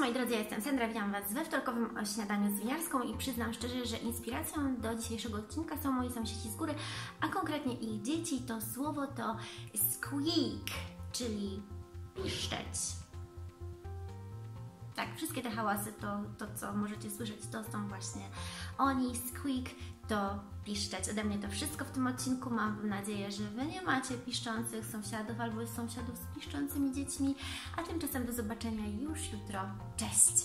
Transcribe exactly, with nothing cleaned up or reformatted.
moi drodzy, ja jestem Sandra, witam Was we wtorkowym śniadaniu z winiarską i przyznam szczerze, że inspiracją do dzisiejszego odcinka są moi sąsiedzi z góry, a konkretnie ich dzieci. To słowo to squeak, czyli piszczeć. Tak, wszystkie te hałasy, to, to co możecie słyszeć, to są właśnie oni. Squeak to piszczeć. Ode mnie to wszystko w tym odcinku. Mam nadzieję, że Wy nie macie piszczących sąsiadów albo sąsiadów z piszczącymi dziećmi. A tymczasem do zobaczenia już jutro. Cześć!